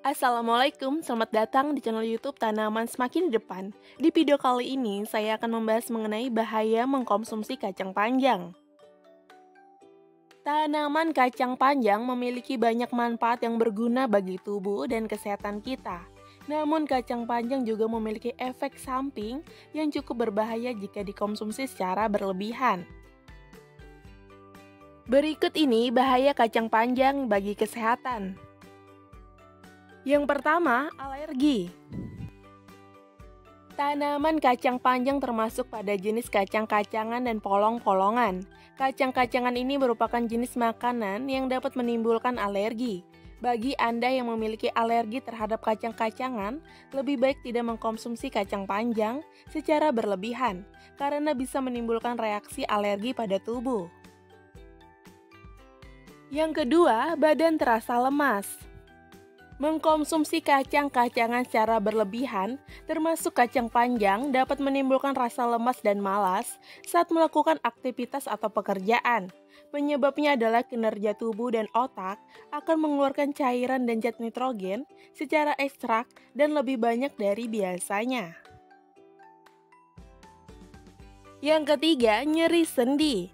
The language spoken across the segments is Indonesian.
Assalamualaikum, selamat datang di channel YouTube Tanaman Semakin di Depan. Di video kali ini, saya akan membahas mengenai bahaya mengkonsumsi kacang panjang. Tanaman kacang panjang memiliki banyak manfaat yang berguna bagi tubuh dan kesehatan kita. Namun kacang panjang juga memiliki efek samping yang cukup berbahaya jika dikonsumsi secara berlebihan. Berikut ini bahaya kacang panjang bagi kesehatan. Yang pertama, alergi. Tanaman kacang panjang termasuk pada jenis kacang-kacangan dan polong-polongan. Kacang-kacangan ini merupakan jenis makanan yang dapat menimbulkan alergi. Bagi Anda yang memiliki alergi terhadap kacang-kacangan, lebih baik tidak mengkonsumsi kacang panjang secara berlebihan, karena bisa menimbulkan reaksi alergi pada tubuh. Yang kedua, badan terasa lemas. Mengkonsumsi kacang-kacangan secara berlebihan, termasuk kacang panjang, dapat menimbulkan rasa lemas dan malas saat melakukan aktivitas atau pekerjaan. Penyebabnya adalah kinerja tubuh dan otak akan mengeluarkan cairan dan zat nitrogen secara ekstrak dan lebih banyak dari biasanya. Yang ketiga, nyeri sendi.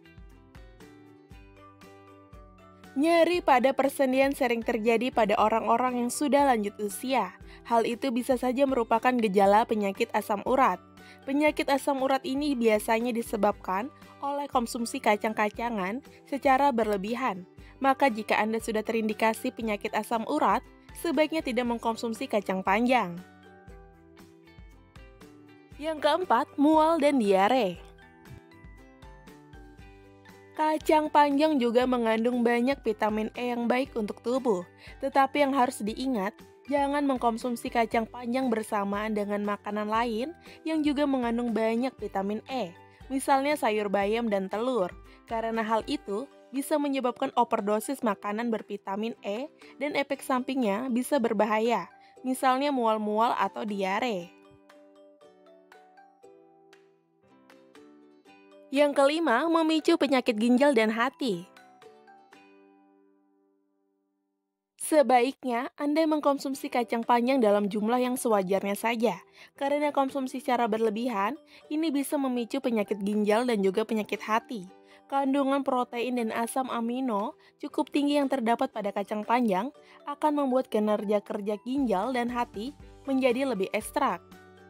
Nyeri pada persendian sering terjadi pada orang-orang yang sudah lanjut usia. Hal itu bisa saja merupakan gejala penyakit asam urat. Penyakit asam urat ini biasanya disebabkan oleh konsumsi kacang-kacangan secara berlebihan. Maka jika Anda sudah terindikasi penyakit asam urat, sebaiknya tidak mengkonsumsi kacang panjang. Yang keempat, mual dan diare. Kacang panjang juga mengandung banyak vitamin E yang baik untuk tubuh. Tetapi yang harus diingat, jangan mengkonsumsi kacang panjang bersamaan dengan makanan lain yang juga mengandung banyak vitamin E. Misalnya sayur bayam dan telur. Karena hal itu bisa menyebabkan overdosis makanan bervitamin E dan efek sampingnya bisa berbahaya. Misalnya mual-mual atau diare. Yang kelima, memicu penyakit ginjal dan hati. Sebaiknya Anda mengkonsumsi kacang panjang dalam jumlah yang sewajarnya saja, karena konsumsi secara berlebihan ini bisa memicu penyakit ginjal dan juga penyakit hati. Kandungan protein dan asam amino cukup tinggi yang terdapat pada kacang panjang akan membuat kinerja kerja ginjal dan hati menjadi lebih ekstrak.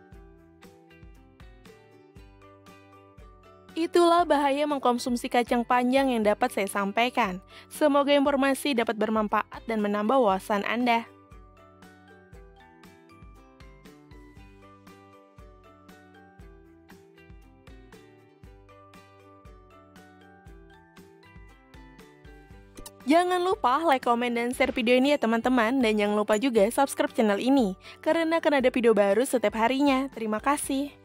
Itulah bahaya mengkonsumsi kacang panjang yang dapat saya sampaikan. Semoga informasi dapat bermanfaat dan menambah wawasan Anda. Jangan lupa like, komen, dan share video ini ya teman-teman. Dan jangan lupa juga subscribe channel ini, karena akan ada video baru setiap harinya. Terima kasih.